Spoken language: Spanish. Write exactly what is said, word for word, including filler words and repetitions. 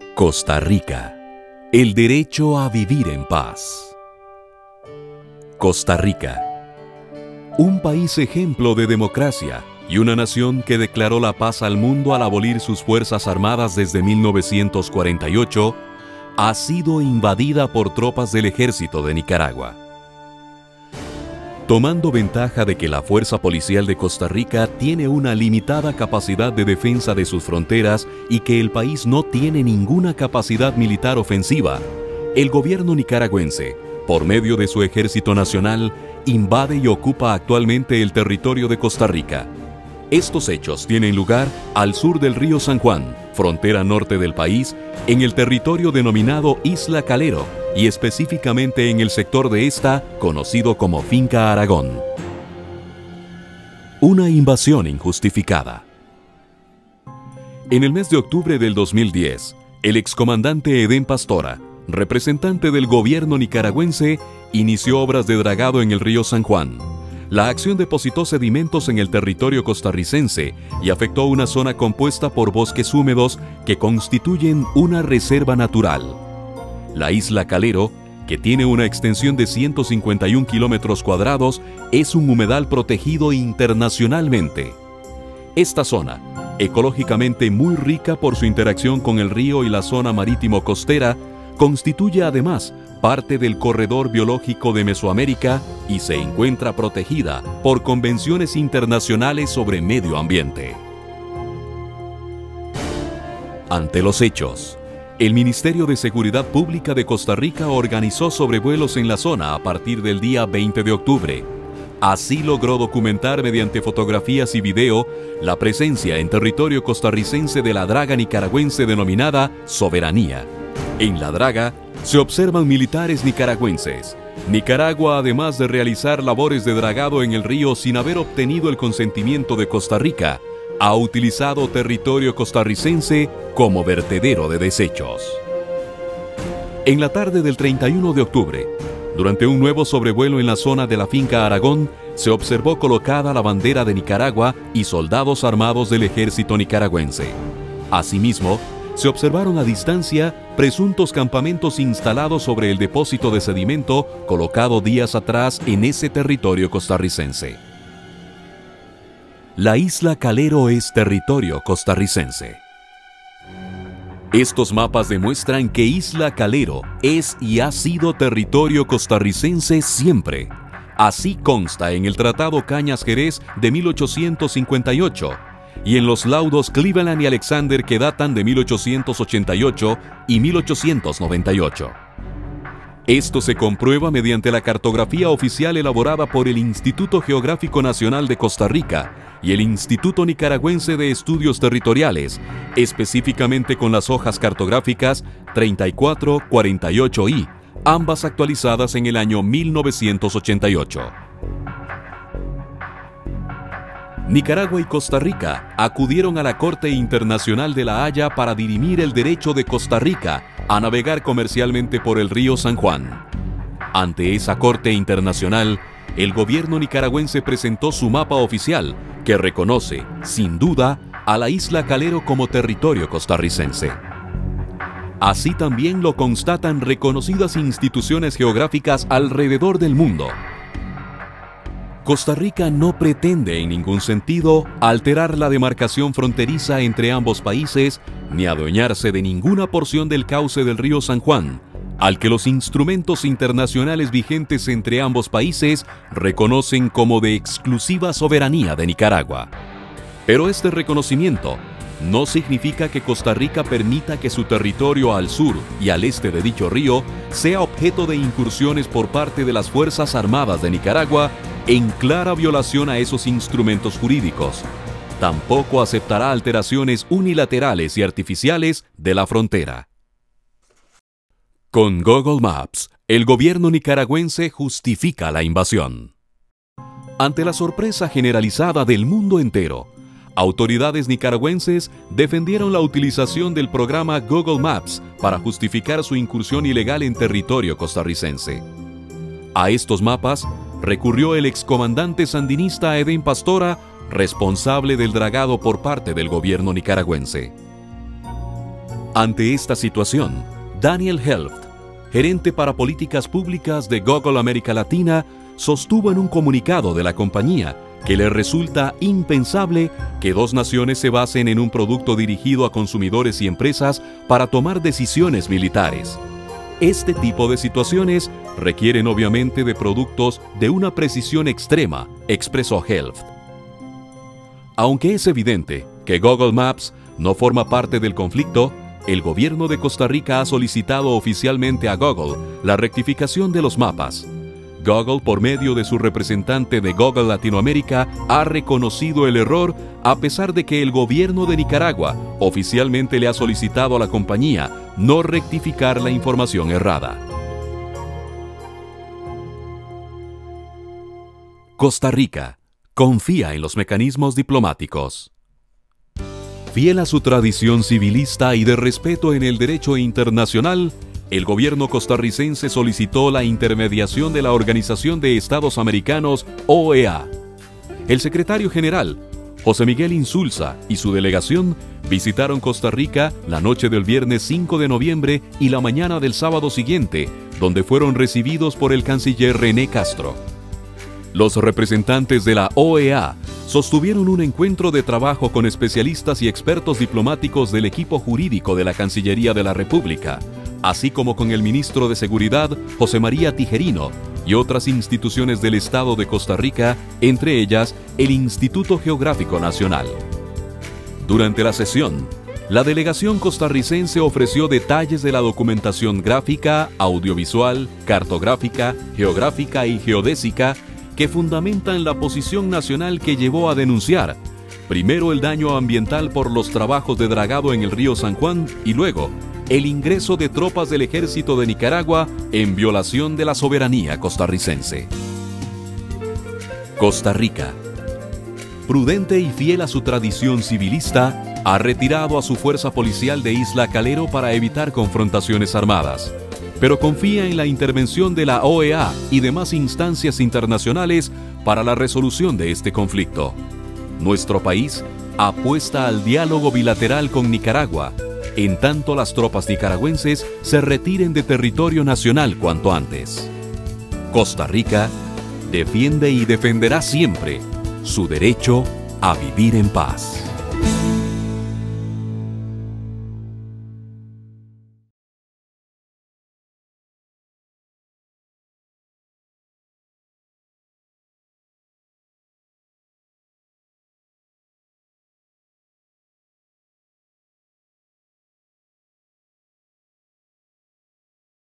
Costa Rica. El derecho a vivir en paz. Costa Rica. Un país ejemplo de democracia y una nación que declaró la paz al mundo al abolir sus fuerzas armadas desde mil novecientos cuarenta y ocho, ha sido invadida por tropas del ejército de Nicaragua. Tomando ventaja de que la fuerza policial de Costa Rica tiene una limitada capacidad de defensa de sus fronteras y que el país no tiene ninguna capacidad militar ofensiva, el gobierno nicaragüense, por medio de su ejército nacional, invade y ocupa actualmente el territorio de Costa Rica. Estos hechos tienen lugar al sur del río San Juan, frontera norte del país, en el territorio denominado Isla Calero y específicamente en el sector de esta conocido como Finca Aragón. Una invasión injustificada. En el mes de octubre del dos mil diez, el excomandante Edén Pastora, representante del gobierno nicaragüense, inició obras de dragado en el río San Juan. La acción depositó sedimentos en el territorio costarricense y afectó una zona compuesta por bosques húmedos que constituyen una reserva natural. La isla Calero, que tiene una extensión de ciento cincuenta y un kilómetros cuadrados, es un humedal protegido internacionalmente. Esta zona, ecológicamente muy rica por su interacción con el río y la zona marítimo-costera, constituye además parte del corredor biológico de Mesoamérica y se encuentra protegida por convenciones internacionales sobre medio ambiente. Ante los hechos, el Ministerio de Seguridad Pública de Costa Rica organizó sobrevuelos en la zona a partir del día veinte de octubre. Así logró documentar mediante fotografías y video la presencia en territorio costarricense de la draga nicaragüense denominada Soberanía. En la draga se observan militares nicaragüenses. Nicaragua, además de realizar labores de dragado en el río sin haber obtenido el consentimiento de Costa Rica, ha utilizado territorio costarricense como vertedero de desechos. En la tarde del treinta y uno de octubre, durante un nuevo sobrevuelo en la zona de la Finca Aragón, se observó colocada la bandera de Nicaragua y soldados armados del ejército nicaragüense. Asimismo, se observaron a distancia presuntos campamentos instalados sobre el depósito de sedimento colocado días atrás en ese territorio costarricense. La isla Calero es territorio costarricense. Estos mapas demuestran que Isla Calero es y ha sido territorio costarricense siempre. Así consta en el Tratado Cañas-Jerez de mil ochocientos cincuenta y ocho y en los laudos Cleveland y Alexander que datan de mil ochocientos ochenta y ocho y mil ochocientos noventa y ocho. Esto se comprueba mediante la cartografía oficial elaborada por el Instituto Geográfico Nacional de Costa Rica y el Instituto Nicaragüense de Estudios Territoriales, específicamente con las hojas cartográficas treinta y cuatro, cuarenta y ocho y, ambas actualizadas en el año mil novecientos ochenta y ocho. Nicaragua y Costa Rica acudieron a la Corte Internacional de La Haya para dirimir el derecho de Costa Rica a navegar comercialmente por el río San Juan. Ante esa Corte Internacional, el gobierno nicaragüense presentó su mapa oficial, que reconoce, sin duda, a la isla Calero como territorio costarricense. Así también lo constatan reconocidas instituciones geográficas alrededor del mundo. Costa Rica no pretende en ningún sentido alterar la demarcación fronteriza entre ambos países ni adueñarse de ninguna porción del cauce del río San Juan, al que los instrumentos internacionales vigentes entre ambos países reconocen como de exclusiva soberanía de Nicaragua. Pero este reconocimiento no significa que Costa Rica permita que su territorio al sur y al este de dicho río sea objeto de incursiones por parte de las Fuerzas Armadas de Nicaragua en clara violación a esos instrumentos jurídicos. Tampoco aceptará alteraciones unilaterales y artificiales de la frontera. Con Google Maps, el gobierno nicaragüense justifica la invasión. Ante la sorpresa generalizada del mundo entero, autoridades nicaragüenses defendieron la utilización del programa Google Maps para justificar su incursión ilegal en territorio costarricense. A estos mapas recurrió el excomandante sandinista Edén Pastora, responsable del dragado por parte del gobierno nicaragüense. Ante esta situación, Daniel Helft, gerente para políticas públicas de Google América Latina, sostuvo en un comunicado de la compañía que le resulta impensable que dos naciones se basen en un producto dirigido a consumidores y empresas para tomar decisiones militares. Este tipo de situaciones requieren obviamente de productos de una precisión extrema, expresó Helft. Aunque es evidente que Google Maps no forma parte del conflicto, el gobierno de Costa Rica ha solicitado oficialmente a Google la rectificación de los mapas. Google, por medio de su representante de Google Latinoamérica, ha reconocido el error a pesar de que el gobierno de Nicaragua oficialmente le ha solicitado a la compañía no rectificar la información errada. Costa Rica confía en los mecanismos diplomáticos. Fiel a su tradición civilista y de respeto en el derecho internacional, el gobierno costarricense solicitó la intermediación de la Organización de Estados Americanos, O E A. El secretario general, José Miguel Insulza, y su delegación visitaron Costa Rica la noche del viernes cinco de noviembre y la mañana del sábado siguiente, donde fueron recibidos por el canciller René Castro. Los representantes de la O E A sostuvieron un encuentro de trabajo con especialistas y expertos diplomáticos del equipo jurídico de la Cancillería de la República, así como con el ministro de Seguridad, José María Tijerino, y otras instituciones del Estado de Costa Rica, entre ellas el Instituto Geográfico Nacional. Durante la sesión, la delegación costarricense ofreció detalles de la documentación gráfica, audiovisual, cartográfica, geográfica y geodésica que fundamentan la posición nacional que llevó a denunciar, primero el daño ambiental por los trabajos de dragado en el río San Juan y luego el ingreso de tropas del ejército de Nicaragua en violación de la soberanía costarricense. Costa Rica, prudente y fiel a su tradición civilista, ha retirado a su fuerza policial de Isla Calero para evitar confrontaciones armadas, pero confía en la intervención de la O E A y demás instancias internacionales para la resolución de este conflicto. Nuestro país apuesta al diálogo bilateral con Nicaragua, en tanto las tropas nicaragüenses se retiren de territorio nacional cuanto antes. Costa Rica defiende y defenderá siempre su derecho a vivir en paz.